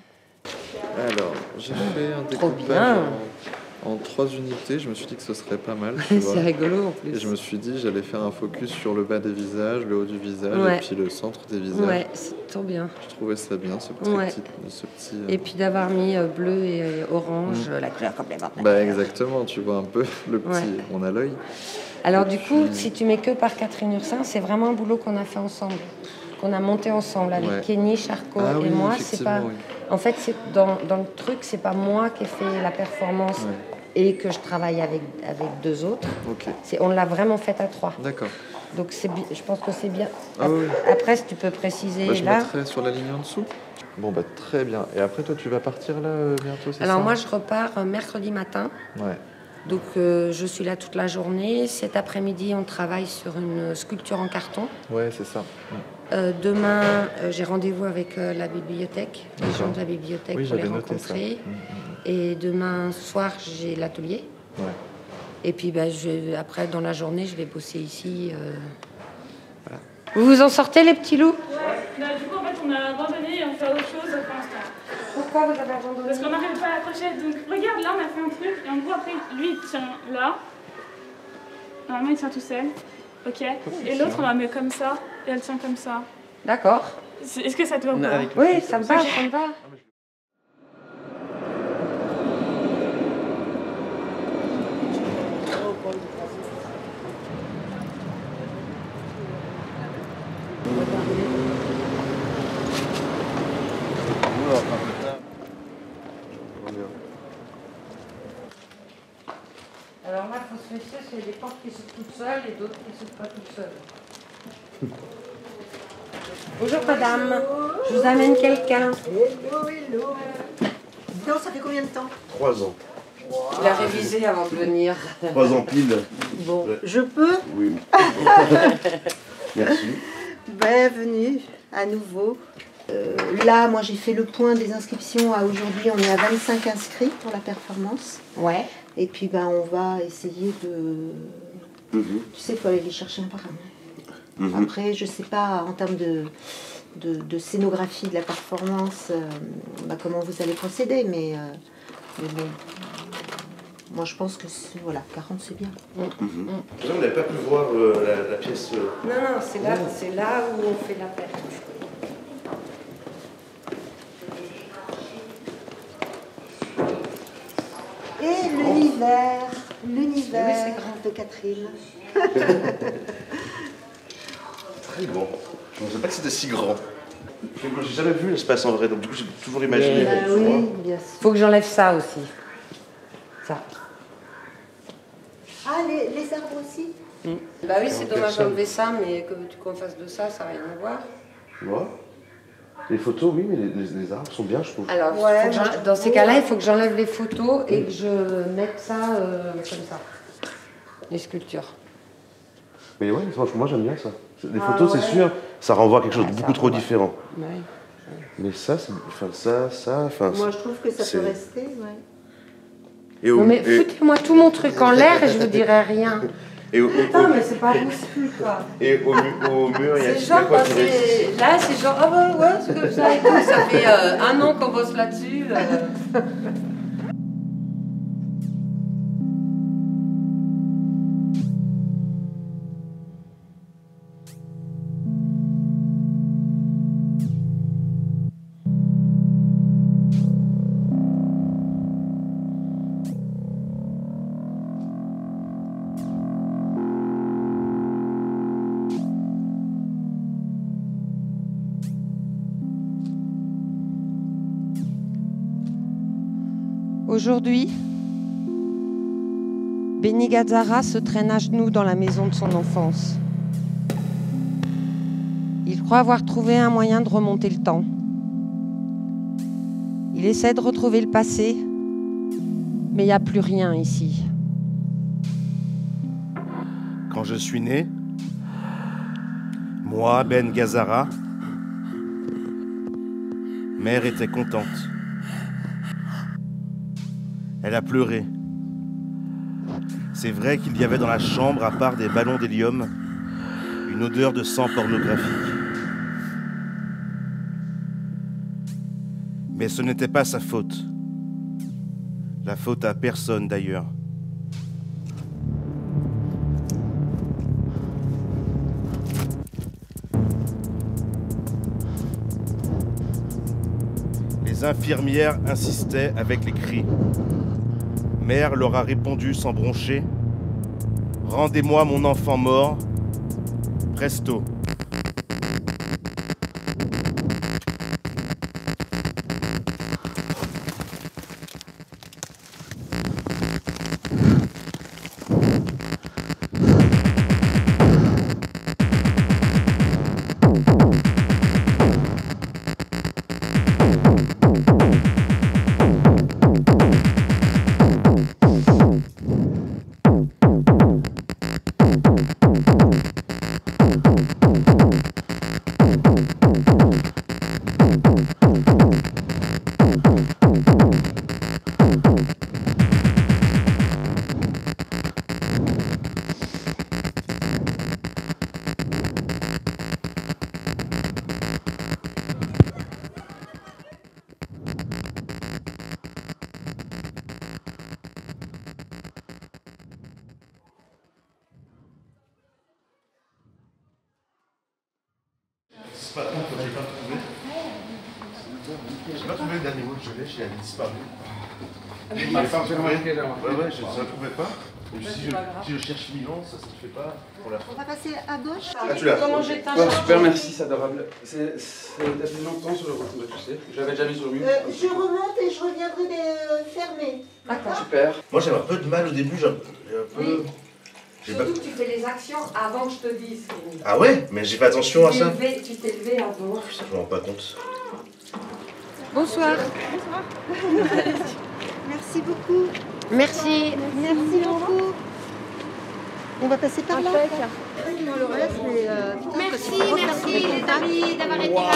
Alors, j'ai fait un découpage en, en trois unités. Je me suis dit que ce serait pas mal. C'est rigolo en plus. Et je me suis dit j'allais faire un focus sur le bas des visages, le haut du visage ouais. et puis le centre des visages. Ouais, c'est trop bien. Je trouvais ça bien, ce petit... Ouais. petit, ce petit euh... Et puis d'avoir mis euh, bleu et euh, orange, mmh. la couleur complètement. Bah exactement, tu vois un peu le petit... Ouais. On a l'œil. Alors et du puis... coup, si tu mets que par Catherine Ursin, c'est vraiment un boulot qu'on a fait ensemble. Qu'on a monté ensemble avec ouais. Kenny, Charcot ah, et oui, moi. C'est pas... Oui. En fait, c'est dans, dans le truc, c'est pas moi qui ai fait la performance. Ouais. et que je travaille avec, avec deux autres. Ok. C'est, on l'a vraiment fait à trois. D'accord. Donc c'est, bi- je pense que c'est bien. Ah oui. Après, si tu peux préciser Bah, je là. mettrai sur la ligne en dessous. Bon, bah très bien. Et après, toi, tu vas partir là euh, bientôt, c'est ça? Alors moi, je repars euh, mercredi matin. Ouais. Donc euh, je suis là toute la journée. Cet après-midi, on travaille sur une sculpture en carton. Ouais, c'est ça. Euh, demain, euh, j'ai rendez-vous avec euh, la bibliothèque, les D'accord. gens de la bibliothèque Oui, pour les j'avais noté ça. rencontrer. Mm, mm, Et demain soir, j'ai l'atelier. Ouais. Et puis bah, je vais- après, dans la journée, je vais bosser ici. euh, voilà. Vous vous en sortez, les petits loups? Ouais. Bah, du coup, en fait, on a abandonné et on fait autre chose pour l'instant. Pourquoi vous avez abandonné? Parce qu'on n'arrive pas à accrocher. Donc, regarde, là, on a fait un truc. Et en gros, après, lui, il tient là. Normalement, il tient tout seul. Ok. Et l'autre, on la met comme ça. Et elle tient comme ça. D'accord. C'est- Est-ce que ça te va ou pas? Oui, ça me va, Ok. ça me va. Alors là, il faut se méfier, c'est des portes qui s'ouvrent toutes seules et d'autres qui ne s'ouvrent pas toutes seules. Bonjour madame, je vous amène quelqu'un. Hello, hello. Non, ça fait combien de temps? Trois ans. Il a révisé avant de venir. Trois ans pile. Bon, je peux? Oui. Merci. Bienvenue à nouveau. Euh, là, moi, j'ai fait le point des inscriptions à aujourd'hui. On est à vingt-cinq inscrits pour la performance. Ouais. Et puis, ben, on va essayer de... Mhm. Tu sais, il faut aller les chercher un par un. Mhm. Après, je sais pas, en termes de, de, de scénographie de la performance, euh, bah, comment vous allez procéder, mais, euh, mais bon, moi je pense que c'est- voilà, quarante c'est bien. Mhm. On n'avait pas pu voir euh, la, la pièce. euh, Non, non, c'est là, c'est là où on fait la perche. Et l'univers, l'univers Oui, c'est grand. de Catherine. Très grand. Je ne pensais pas que c'était si grand. Moi, j'ai jamais vu l'espace en vrai, donc du coup j'ai toujours imaginé. Ah tu oui, vois. bien sûr. Faut que j'enlève ça aussi. Ça. Ah, les, les arbres aussi? Bah oui, c'est quarante dommage personnes. d'enlever ça, mais que tu qu'on fasse de ça, ça n'a rien à voir. Tu vois. Les photos, oui, mais les, les- les arbres sont bien, je trouve. Alors, Ouais, faut que moi, j'en- je dans trouve- ces cas-là, il faut que j'enlève les photos et que je mette ça euh, comme ça. Les sculptures. Mais ouais, franchement, moi j'aime bien ça. Les Ah photos, ouais. c'est sûr, ça renvoie à quelque chose Ouais, de ça beaucoup trop renvoie. différent. Ouais. Mais ça, c'est, enfin, ça, ça, enfin. Moi je trouve que ça c'est- peut rester, ouais. Et au, Non mais et- foutez-moi tout mon truc en l'air et je vous dirai rien. et au- au- Putain, mais c'est pas bouscule quoi. et au, mu- au mur, il y a C'est tu genre, sais quoi bah, qui reste. c'est- là c'est genre, ah bah ouais, c'est comme ça et tout. Ça fait euh, un an qu'on bosse là-dessus. euh. Aujourd'hui, Beni Gazzara se traîne à genoux dans la maison de son enfance. Il croit avoir trouvé un moyen de remonter le temps. Il essaie de retrouver le passé, mais il n'y a plus rien ici. Quand je suis né, moi, Ben Gazzara, mère était contente. Elle a pleuré. C'est vrai qu'il y avait dans la chambre, à part des ballons d'hélium, une odeur de sang pornographique. Mais ce n'était pas sa faute. La faute à personne d'ailleurs. Les infirmières insistaient avec les cris. Mère leur a répondu sans broncher. Rendez-moi mon enfant mort. Presto. C'est pas la montre que j'ai pas trouvé. J'ai pas trouvé le dernier mot que je l'ai, il avait disparu. Je l'avais pas trouvé. Ouais, ouais, je ne la trouvais pas. Donc, si, je, si je cherche Milan, ça ne se fait pas pour la fin. On va passer à gauche. Ah, tu l'as. Comment j'ai Ouais, super, merci, c'est adorable. C'est depuis longtemps sur le retour, tu sais. J'avais déjà mis sur le mur. Euh, je remonte et je reviendrai euh, fermer. D'accord. Super. Moi j'avais un peu de mal au début, j'ai un peu. Oui. J'ai Surtout pas- que tu fais les actions avant que je te dise. Rémi. Ah ouais? Mais j'ai fait attention à Tu ça. t'es levé- Tu t'es levé en dos. Putain, je me rends pas compte. Bonsoir. Merci beaucoup. Merci. Merci beaucoup. On va passer par là. Moi, le reste, mais, euh, putain, Merci, quand tu merci refermes les les contacts. amis d'avoir été Wow,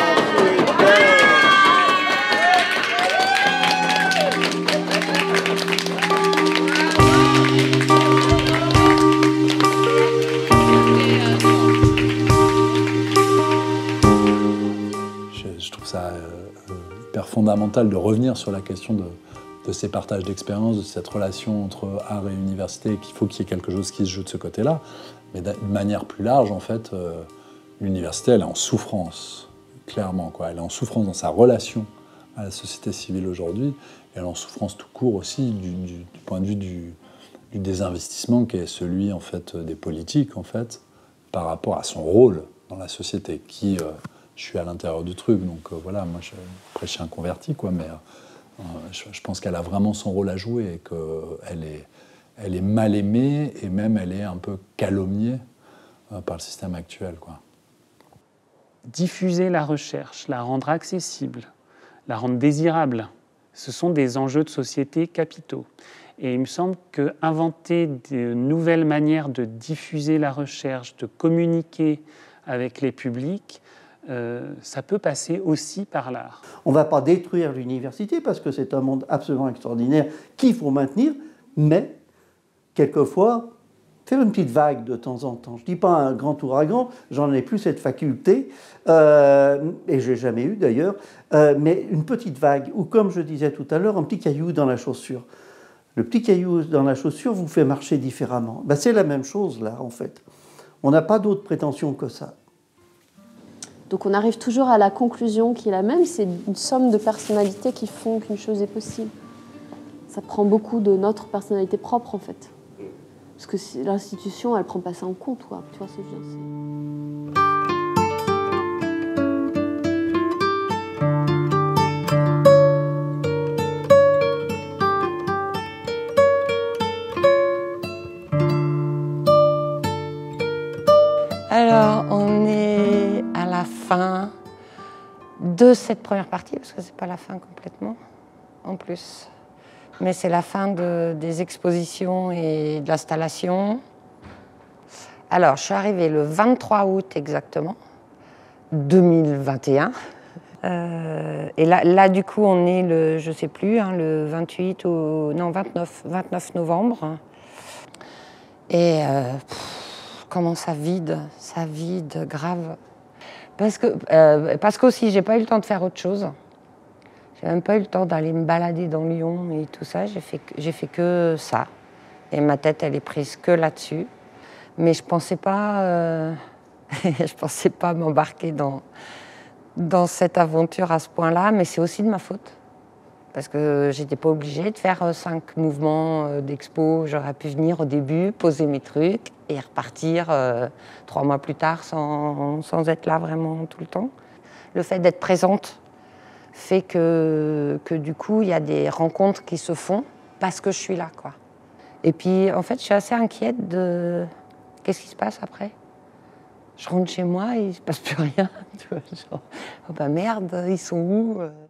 Je, je trouve ça euh, euh, hyper fondamental de revenir sur la question de, de ces partages d'expériences, de cette relation entre art et université, qu'il faut qu'il y ait quelque chose qui se joue de ce côté-là. Mais d'une manière plus large, en fait, euh, l'université, elle est en souffrance, clairement, quoi. Elle est en souffrance dans sa relation à la société civile aujourd'hui, et elle est en souffrance tout court aussi du, du, du point de vue du, du désinvestissement qui est celui, en fait, des politiques, en fait, par rapport à son rôle dans la société, qui... Euh, je suis à l'intérieur du truc, donc euh, voilà, moi je, après je suis un converti, quoi, mais euh, je, je pense qu'elle a vraiment son rôle à jouer et qu'elle est, elle est mal aimée et même elle est un peu calomniée euh, par le système actuel, quoi. Diffuser la recherche, la rendre accessible, la rendre désirable, ce sont des enjeux de société capitaux. Et il me semble qu'inventer de nouvelles manières de diffuser la recherche, de communiquer avec les publics, Euh, ça peut passer aussi par l'art. On ne va pas détruire l'université parce que c'est un monde absolument extraordinaire qu'il faut maintenir, mais quelquefois, faire une petite vague de temps en temps. Je ne dis pas un grand ouragan, j'en ai plus cette faculté, euh, et je n'ai jamais eu d'ailleurs, euh, mais une petite vague, ou comme je disais tout à l'heure, un petit caillou dans la chaussure. Le petit caillou dans la chaussure vous fait marcher différemment. Ben, c'est la même chose là, en fait. On n'a pas d'autre prétention que ça. Donc on arrive toujours à la conclusion qui est la même, c'est une somme de personnalités qui font qu'une chose est possible. Ça prend beaucoup de notre personnalité propre en fait. Parce que l'institution, elle ne prend pas ça en compte, quoi. Tu vois ce que je veux dire, Alors, on est à la fin de cette première partie, parce que c'est pas la fin complètement, en plus. Mais c'est la fin de, des expositions et de l'installation. Alors, je suis arrivée le vingt-trois août exactement, deux mille vingt et un. Euh, et là, là, du coup, on est le, je sais plus, hein, le vingt-huit ou non vingt-neuf, vingt-neuf novembre. Et euh, pff, comment ça vide, ça vide grave. Parce que, euh, parce qu'aussi, j'ai pas eu le temps de faire autre chose. J'ai même pas eu le temps d'aller me balader dans Lyon et tout ça. J'ai fait, j'ai fait que ça. Et ma tête, elle est prise que là-dessus. Mais je pensais pas, euh, je pensais pas m'embarquer dans, dans cette aventure à ce point-là. Mais c'est aussi de ma faute. Parce que j'étais pas obligée de faire cinq mouvements d'expo. J'aurais pu venir au début, poser mes trucs et repartir euh, trois mois plus tard sans, sans être là vraiment tout le temps. Le fait d'être présente fait que, que du coup, il y a des rencontres qui se font parce que je suis là, quoi. Et puis, en fait, je suis assez inquiète de... Qu'est-ce qui se passe après? Je rentre chez moi et il ne se passe plus rien. Tu vois, genre, oh bah merde, ils sont où?